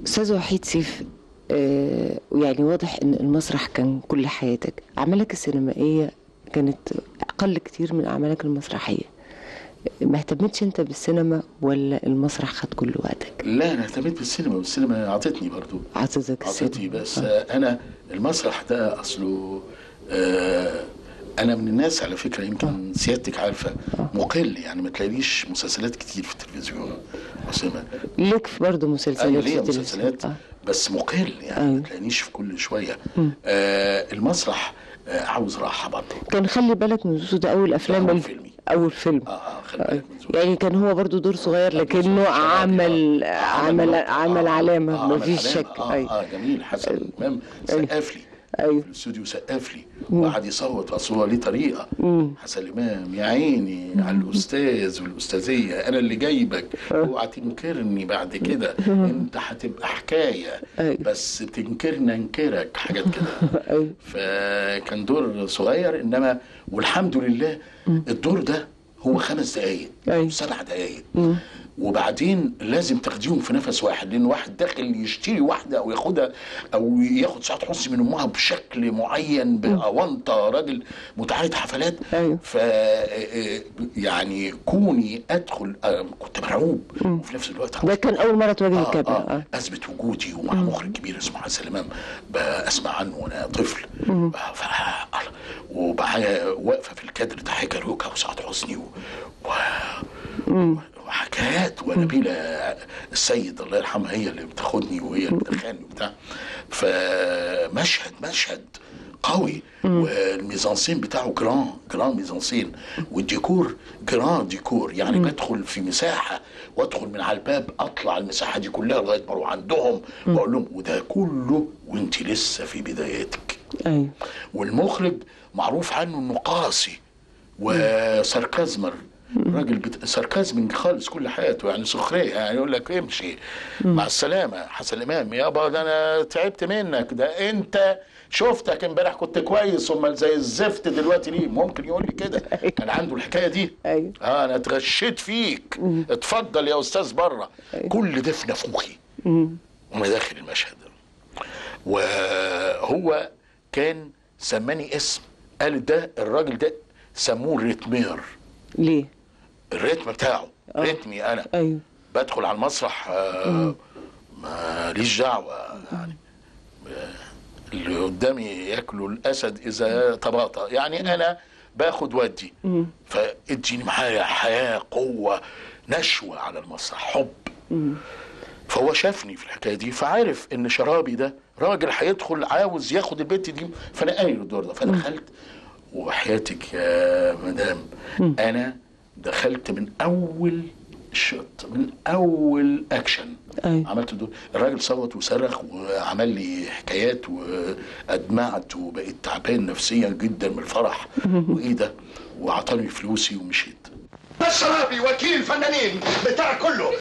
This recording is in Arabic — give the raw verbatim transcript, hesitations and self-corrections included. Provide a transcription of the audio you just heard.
أستاذ وحيد سيف، آه يعني واضح إن المسرح كان كل حياتك. أعمالك السينمائية كانت أقل كتير من أعمالك المسرحية. ما اهتمتش أنت بالسينما ولا المسرح خد كل وقتك؟ لا، أنا اهتميت بالسينما، والسينما عطتني برضو عطتك السينما. عطتني بس آه. أنا المسرح ده أصله آه أنا من الناس على فكرة، يمكن آه. سيادتك عارفة آه. مقل، يعني ما تلاقيش مسلسلات كتير في التلفزيون وسينما. ليك برضه مسلسلات؟ أيوة ليا مسلسلات آه. بس مقل، يعني أيوة. ما تلاقينيش في كل شوية. آه المسرح آه عاوز راحة برضه. كان خلي بالك من زوزو ده أول أفلام أول فيلمي. أول فيلم اه اه خلي بالك من زوزو. يعني كان هو برضه دور صغير لكنه عمل آه. عمل آه. عمل علامة آه. ما فيش شك. اه اه, آه جميل. حسن الإمام سقف لي أيوة. في الاستوديو، سقف لي وقعد يصوت، اصل هو ليه طريقه. مم. حسن الامام يا عيني مم. على الاستاذ والاستاذيه، انا اللي جايبك، اوعى تنكرني بعد كده، انت هتبقى حكايه. أيوة. بس تنكرنا انكرك، حاجات كده. أيوة. فكان دور صغير، انما والحمد لله الدور ده هو خمس دقايق. أيوة. سبع دقايق. مم. وبعدين لازم تاخديهم في نفس واحد، لان واحد داخل يشتري واحده او ياخدها او ياخد سعاد حسني من امها بشكل معين، باونطه، راجل متعهد حفلات. أيوه. ف يعني كوني ادخل كنت مرعوب، وفي نفس الوقت ده كان اول مره تواجه آه الكاميرا. آه آه. اثبت وجودي ومع مخرج كبير اسمه حسن الامام، بسمع عنه وانا طفل. ف... وبعدين واقفه في الكادر ضحكه روكا وسعاد حسني و... و... وحكايات، ونبيله السيد الله يرحمها هي اللي بتاخدني وهي اللي بتدخلني وبتاع. فمشهد مشهد قوي، والميزانسين بتاعه جران جران ميزانسين، والديكور جران ديكور، يعني بدخل في مساحه وادخل من على الباب اطلع المساحه دي كلها لغايه ما اروح عندهم واقول لهم وده كله وانت لسه في بداياتك. ايوه. والمخرج معروف عنه انه قاسي وساركازمر، راجل بت... ساركازم خالص كل حياته، يعني سخريه، يعني يقول لك امشي مع السلامه حسن الامام، يابا ده انا تعبت منك، ده انت شفتك امبارح كنت كويس، امال زي الزفت دلوقتي ليه؟ ممكن يقول لي كده. كان عنده الحكايه دي. ايوه. اه انا اتغشيت فيك، اتفضل يا استاذ بره. كل ده في نافوخي وما داخل المشهد. وهو كان سماني اسم، قال ده الراجل ده سموه الريتمير. ليه؟ الريتم بتاعه. أوه. ريتمي انا. ايوه. بدخل على المسرح آه ماليش دعوه، يعني اللي قدامي ياكلوا الاسد اذا تباطأ، يعني انا باخد ودي. فاديني معايا حياه، قوه، نشوه على المسرح، حب. مم. فهو شافني في الحكايه دي، فعارف ان شرابي ده راجل هيدخل عاوز ياخد البنت دي، فانا قايل الدور ده. فدخلت، وحياتك يا مدام انا دخلت من اول شوت، من اول اكشن. أيوة. عملت دور، الراجل صوت وصرخ وعمل لي حكايات وادمعت وبقيت تعبان نفسيا جدا من الفرح. وايه ده، وعطاني فلوسي ومشيت. الشرابي وكيل الفنانين بتاع كله.